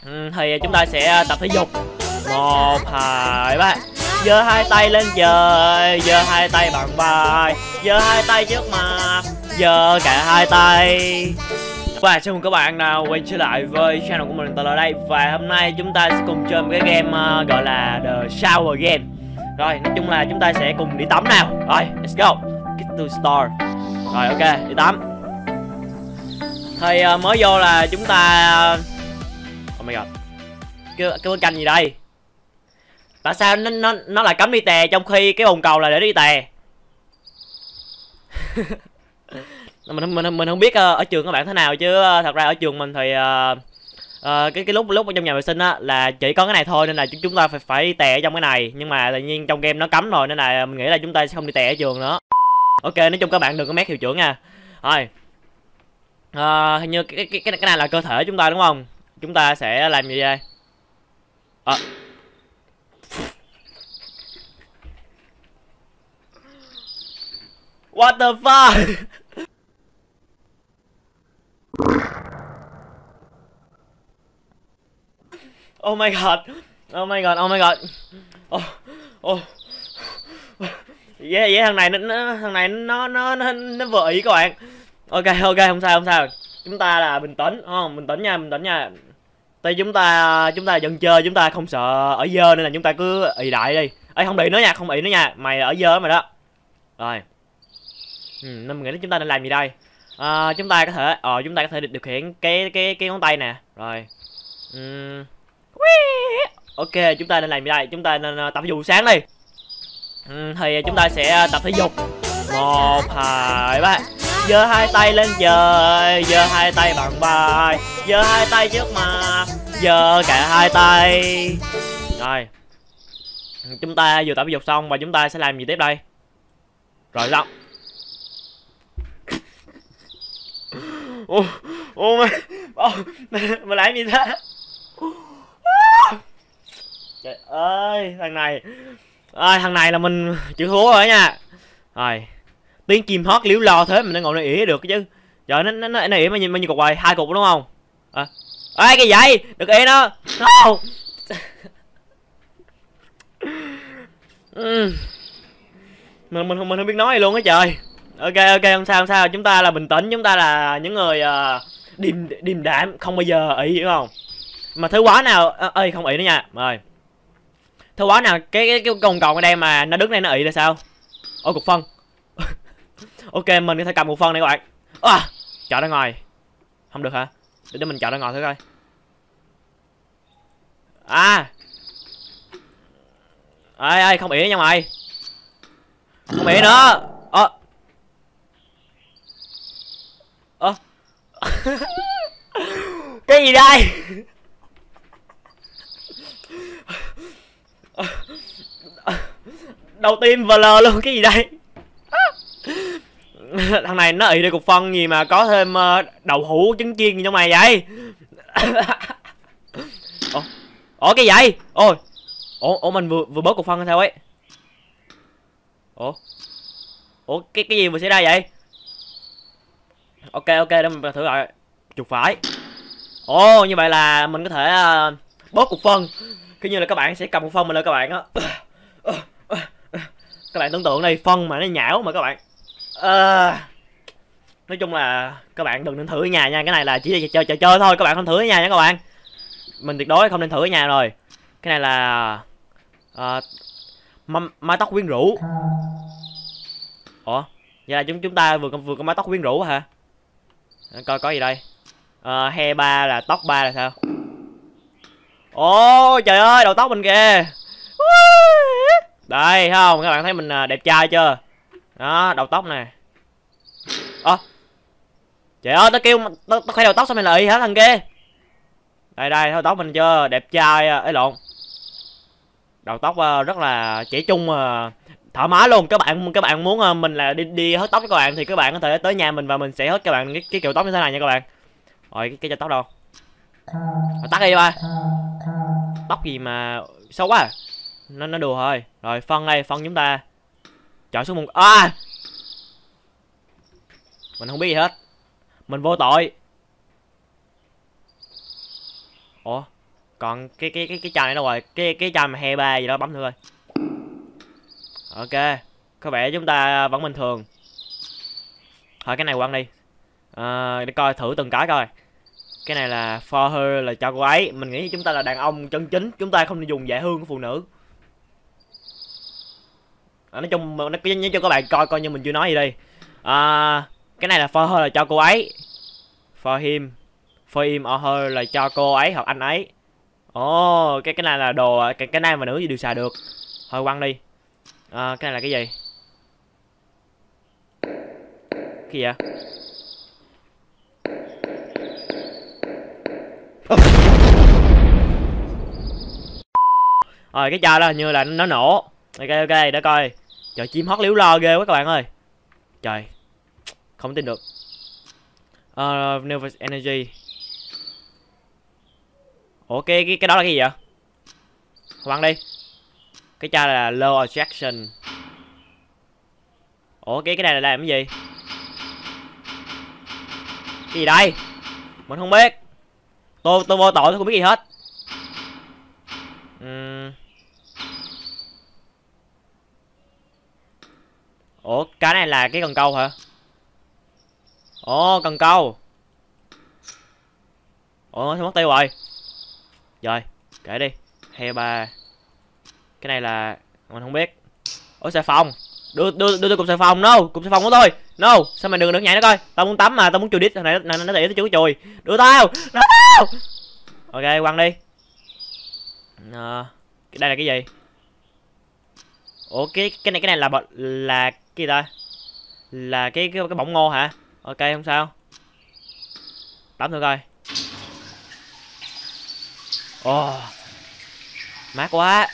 Thì chúng ta sẽ tập thể dục. 1, 2, 3. Giơ hai tay lên trời, giơ hai tay bằng vai, giơ hai tay trước mặt, giơ cả hai tay. Và chào mừng các bạn nào quay trở lại với channel của mình ở đây. Và hôm nay chúng ta sẽ cùng chơi một cái game gọi là The Shower Game. Rồi, nói chung là chúng ta sẽ cùng đi tắm nào. Rồi, let's go. Get to start. Rồi, ok, đi tắm. Thì mới vô là chúng ta oh my god. Cái bức canh gì đây? Tại sao nó lại cấm đi tè trong khi cái bồn cầu là để đi tè? mình không biết ở trường các bạn thế nào chứ thật ra ở trường mình thì cái lúc ở trong nhà vệ sinh á là chỉ có cái này thôi, nên là chúng ta phải đi tè ở trong cái này, nhưng mà tự nhiên trong game nó cấm rồi nên là mình nghĩ là chúng ta sẽ không đi tè ở trường nữa. Ok, nói chung các bạn đừng có mét hiệu trưởng nha. Rồi hình như cái này là cơ thể chúng ta đúng không? Chúng ta sẽ làm gì đây? What the fuck? Oh my god. Oh my god. Oh my god. Oh. Oh. Yeah, thằng này nó vừa ý các bạn. Ok, không sao. Chúng ta là bình tĩnh, bình tĩnh nha. Tại chúng ta dân chơi, chúng ta không sợ ở dơ nên là chúng ta cứ ì đại đi. Ê, không ì nữa nha, mày ở dơ mày đó. Rồi. Nên mình nghĩ là chúng ta nên làm gì đây? Chúng ta có thể điều khiển cái ngón tay nè. Rồi. Ok, chúng ta nên làm gì đây? Chúng ta nên tập thể dục sáng đi. Thì chúng ta sẽ tập thể dục. 1, 2, 3. Giơ hai tay lên trời, giơ hai tay bằng vai, giơ hai tay trước mặt, giơ cả hai tay. Rồi. Chúng ta vừa tập thể dục xong và chúng ta sẽ làm gì tiếp đây? Rồi xong. Mày làm gì thế? Trời ơi, thằng này là mình chịu thua rồi nha. Rồi, tiếng chim hót líu lo thế mình nó ngồi nó ỉa được chứ. Trời, nó ỉa bao nhiêu cục rồi? 2 cục đúng không? Ê, cái vậy được ỉa nó. Mình không biết nói gì luôn á trời. Ok, không sao. Chúng ta là bình tĩnh, chúng ta là những người điềm đạm, không bao giờ ỉ, hiểu không? Mà thứ quá nào ơi không ỉ nữa nha. Rồi. Thứ quá nào cái cồn cầu ở đây mà nó đứng đây nó ỉ là sao? Ôi, cục phân. Ok, mình có thể cầm cục phân này các bạn. Chọn ra ngoài. Không được hả? Để mình chọn ra ngoài thử coi. Ê, không ỉ nha mày. Không ỉ nữa. Cái gì đây? Đầu tiên VL luôn, cái gì đây? Thằng này nó ị đi cục phân gì mà có thêm đậu hũ trứng chiên trong này vậy? Ủa cái vậy? Ủa mình vừa bớt cục phân hay sao ấy? Ủa cái gì vừa xảy ra vậy? Ok, để mình thử lại. Chuột phải. Như vậy là mình có thể bớt cục phân. Cứ như là các bạn sẽ cầm cục phân mình lên các bạn á. Các bạn tưởng tượng đây, phân mà nó nhão mà các bạn. Nói chung là các bạn đừng nên thử ở nhà nha. Cái này là chỉ là chơi thôi, các bạn không thử ở nhà nha các bạn. Mình tuyệt đối không nên thử ở nhà rồi. Cái này là mái tóc quyến rũ. Vậy là chúng ta vừa có mái tóc quyến rũ hả? Coi có gì đây. Hair 3 là tóc 3 là sao? Trời ơi, đầu tóc mình kìa. Đây, thấy không? Các bạn thấy mình đẹp trai chưa? Đó, đầu tóc nè. Trời ơi, tao kêu tao khoe đầu tóc sao mày lại hả thằng kia? Đây, thấy đầu tóc mình chưa? Đẹp trai ấy lộn. Đầu tóc rất là trẻ trung, thoải mái luôn. Các bạn muốn mình là đi hớt tóc cho các bạn thì các bạn có thể tới nhà mình và mình sẽ hớt các bạn cái kiểu tóc như thế này nha các bạn. Rồi cái tóc đâu? Tắt đi ba. Tóc gì mà xấu quá. Nó đùa thôi. Rồi phân đây, phân chúng ta chọn số 1. Mình không biết gì hết. Mình vô tội. Còn cái chai này đâu rồi? Cái chai mà 23 gì đó, bấm thử coi. Ok, có vẻ chúng ta vẫn bình thường. Thôi cái này quăng đi. Để coi thử từng cái coi. Cái này là for her, là cho cô ấy. Mình nghĩ chúng ta là đàn ông chân chính, chúng ta không dùng dạ hương của phụ nữ. Nói chung nó cho các bạn coi như mình chưa nói gì đi. Cái này là for her là cho cô ấy. For him or her là cho cô ấy hoặc anh ấy. Ồ, cái này là đồ cái nam và nữ gì đều xài được. Thôi quăng đi. Cái này là cái gì? Cái gì vậy? Rồi cái chai đó hình như là nó nổ. Ok để coi. Trời, chim hót liếu lo ghê quá các bạn ơi. Trời, không tin được. Nervous energy. Ủa cái đó là cái gì vậy? Quăng đi. Cái chai là low attraction. Ủa cái này là làm cái gì? Cái gì đây? Mình không biết. Tôi vô tội, tôi không biết gì hết. Ủa cái này là cái cần câu hả? Ồ, cần câu. Ủa sao mất tiêu rồi? Rồi kể đi. 23. Cái này là mình không biết. Ủa xà phòng. Đưa tôi cục xà phòng. No, cục xà phòng của tôi. No, sao mày đừng nhảy nó coi. Tao muốn tắm mà, tao muốn chui đít. Thằng này nó tỉa, tôi chui. Đưa tao. No. Ok quăng đi. Đây là cái gì? Ủa cái này là cái gì ta? Là cái bỏng ngô hả? Ok không sao. Tắm thử coi. Mát quá.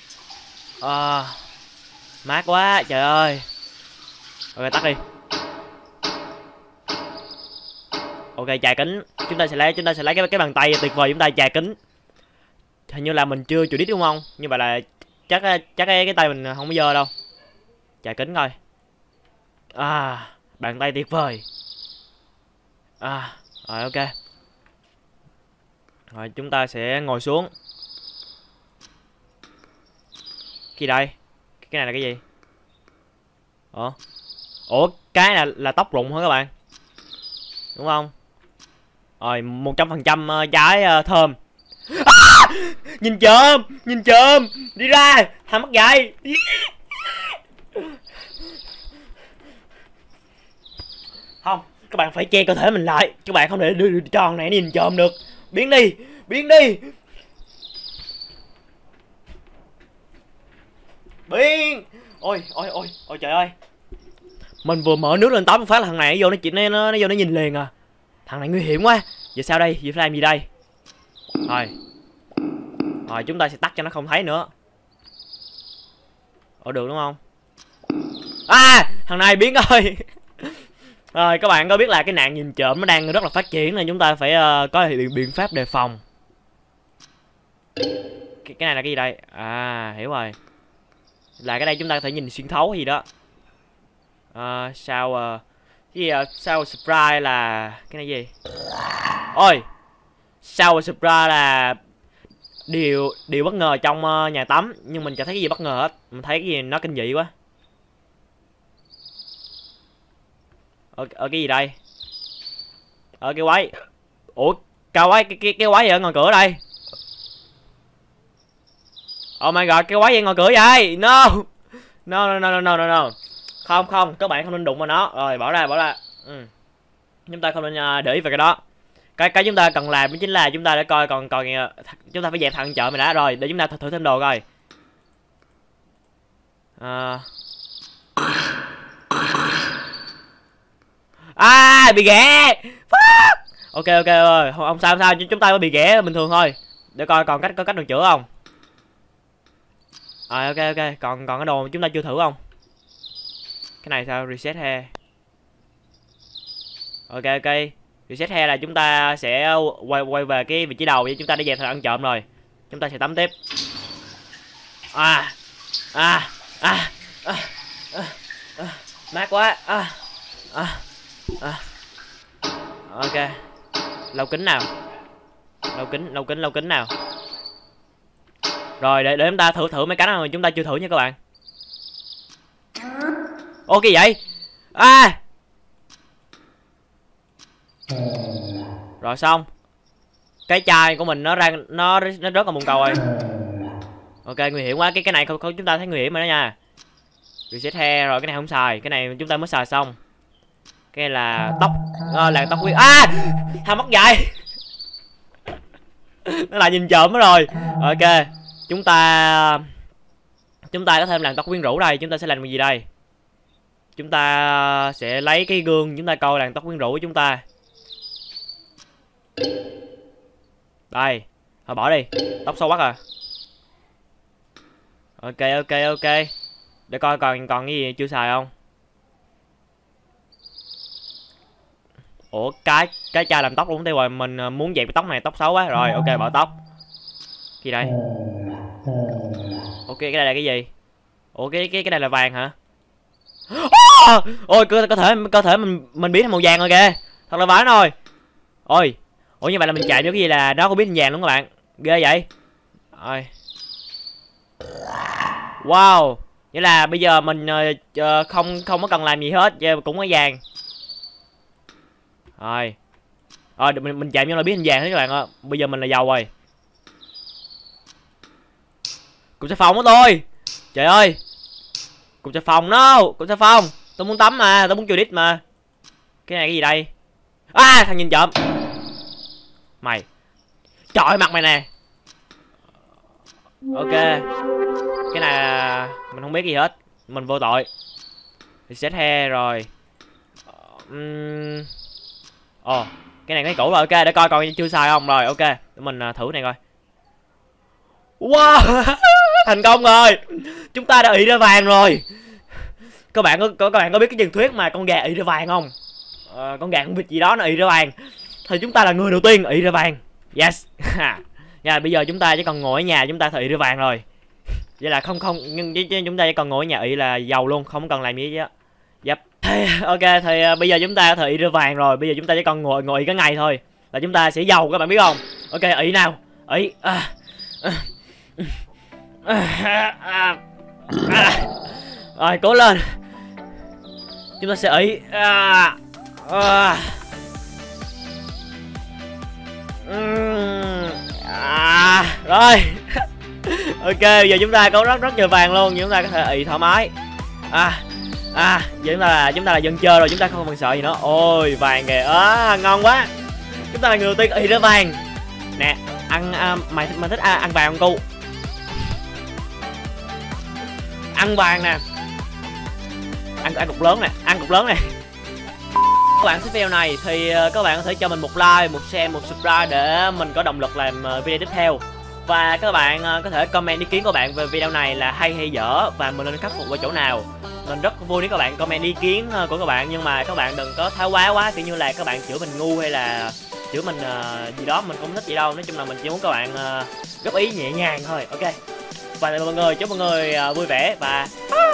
Mát quá trời ơi. Ok tắt đi. Ok chà kính. Chúng ta sẽ lấy cái bàn tay tuyệt vời chúng ta chà kính. Hình như là mình chưa chùi đít đúng không? Như vậy là chắc cái tay mình không có dơ đâu. Chà kính coi. Bàn tay tuyệt vời. Rồi ok. Rồi chúng ta sẽ ngồi xuống. Cái đây? Cái này là cái gì? Ủa cái là tóc rụng hả các bạn? Đúng không? Rồi 100% trái thơm. Nhìn chôm đi ra, hai mắt dài. Không, các bạn phải che cơ thể mình lại, các bạn không thể đưa tròn này nhìn chôm được. Biến đi. Biến ôi trời ơi, mình vừa mở nước lên tắm phát là thằng này nó vô nó nhìn liền à. Thằng này nguy hiểm quá. Giờ sao đây? Giờ phải làm gì đây? Rồi chúng ta sẽ tắt cho nó không thấy nữa. Được đúng không? Thằng này biến rồi. Rồi các bạn có biết là cái nạn nhìn trộm nó đang rất là phát triển nên chúng ta phải có biện pháp đề phòng. Cái này là cái gì đây? Hiểu rồi. Là cái đây chúng ta có thể nhìn xuyên thấu gì đó. Sao surprise là cái này gì? Ôi, sao surprise là điều bất ngờ trong nhà tắm, nhưng mình chẳng thấy cái gì bất ngờ hết. Mình thấy cái gì nó kinh dị quá. Ở cái gì đây? Ở cái quái. Ủa cao quái, cái quái gì ở ngoài cửa đây? Oh my god, cái quái gì ngoài cửa vậy? No. Không, các bạn không nên đụng vào nó. Rồi bỏ ra. Chúng ta không nên để ý về cái đó. Cái chúng ta cần làm chính là chúng ta để coi còn chúng ta phải dẹp thằng chợ mày đã. Rồi để chúng ta thử thêm đồ coi. Bị ghẻ. Ok ơi, không sao chúng ta mới bị ghẻ bình thường thôi. Để coi còn có cách được chữa không. Ok còn cái đồ chúng ta chưa thử không? Cái này sao? Reset hair. Ok reset hair là chúng ta sẽ quay về cái vị trí đầu để chúng ta đã dẹp thằng ăn trộm rồi. Chúng ta sẽ tắm tiếp. Mát quá. Ok. Lau kính nào. Rồi để chúng ta thử mấy cái nào mà chúng ta chưa thử nha các bạn. Ô cái gì vậy? Rồi xong. Cái chai của mình nó rớt vào bồn cầu rồi. Ok nguy hiểm quá, cái này không chúng ta thấy nguy hiểm rồi đó nha. Reset hair rồi, cái này không xài, cái này chúng ta mới xài xong. Cái này là tóc, làn tóc quyến. Thằng mất dạy. Nó lại nhìn trộm rồi. Ok, chúng ta có thêm làn tóc quyến rũ đây, chúng ta sẽ làm gì đây? Chúng ta sẽ lấy cái gương, chúng ta coi làn tóc quyến rũ của chúng ta. Đây, thôi bỏ đi, tóc xấu quá à. Ok. Để coi còn cái gì chưa xài không. Ủa cái chai làm tóc luôn tiêu rồi, mình muốn dẹp cái tóc này, tóc xấu quá. Rồi ok bỏ tóc. Gì đây? Ok cái này là cái gì? Ủa cái này là vàng hả? Ôi cơ thể mình biến thành màu vàng rồi kìa. Thật là vãi rồi. Ôi. Ủa như vậy là mình chạy vô cái gì là nó có biến thành vàng luôn các bạn. Ghê vậy. Rồi. Wow. Nghĩa là bây giờ mình không có cần làm gì hết, cũng có vàng. Rồi. Rồi mình chạm vô là biến thành vàng hết các bạn ạ. Bây giờ mình là giàu rồi. Cục xà phòng của tôi. Trời ơi. Cục xà phòng cục xà phòng. Tôi muốn tắm mà, tôi muốn chơi đít mà. Cái này cái gì đây? Thằng nhìn trộm. Mày. Trời mặt mày nè. Ok. Cái này là mình không biết gì hết, mình vô tội. Reset hair rồi. Cái này cái cũ rồi. Ok để coi còn chưa xài không. Rồi ok để mình thử này coi. Wow. Thành công rồi, chúng ta đã ị ra vàng rồi. Các bạn có biết cái truyền thuyết mà con gà ị ra vàng không? Con gà con vịt gì đó nó ị ra vàng, thì chúng ta là người đầu tiên ị ra vàng. Yes. Nha, bây giờ chúng ta chỉ còn ngồi ở nhà chúng ta ị ra vàng rồi. Vậy là không chúng ta chỉ còn ngồi ở nhà ị là giàu luôn, không cần làm gì hết. Yep. Ok thì bây giờ chúng ta ị ra vàng rồi, bây giờ chúng ta chỉ còn ngồi ị cả ngày thôi là chúng ta sẽ giàu, các bạn biết không? Ok ị nào. Ị. Rồi cố lên, chúng ta sẽ ị. Rồi. Ok bây giờ chúng ta có rất nhiều vàng luôn, chúng ta có thể ị thoải mái. Giờ chúng ta là dân chơi rồi, chúng ta không cần sợ gì nữa. Ôi vàng kìa, ngon quá. Chúng ta là người đầu tiên ị ra vàng nè. Ăn mày thích ăn vàng không cu? Ăn vàng nè, ăn cục lớn nè, ăn cục lớn nè. Các bạn thích video này thì các bạn có thể cho mình một like, một share, một subscribe để mình có động lực làm video tiếp theo. Và các bạn có thể comment ý kiến của bạn về video này là hay hay dở và mình nên khắc phục ở chỗ nào. Mình rất vui nếu các bạn comment ý kiến của các bạn, nhưng mà các bạn đừng có thái quá kiểu như là các bạn chửi mình ngu hay là chửi mình gì đó, mình không thích gì đâu. Nói chung là mình chỉ muốn các bạn góp ý nhẹ nhàng thôi. Ok. Và mọi người chúc mọi người vui vẻ và